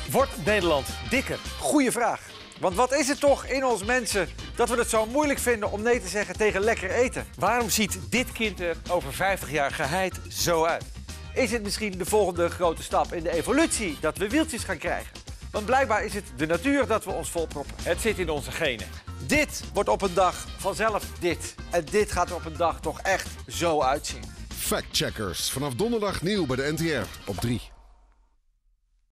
Wordt Nederland dikker? Goeie vraag. Want wat is het toch in ons mensen dat we het zo moeilijk vinden om nee te zeggen tegen lekker eten? Waarom ziet dit kind er over 50 jaar geheid zo uit? Is het misschien de volgende grote stap in de evolutie dat we wieltjes gaan krijgen? Want blijkbaar is het de natuur dat we ons volproppen. Het zit in onze genen. Dit wordt op een dag vanzelf dit. En dit gaat er op een dag toch echt zo uitzien. Factcheckers. Vanaf donderdag nieuw bij de NTR op 3.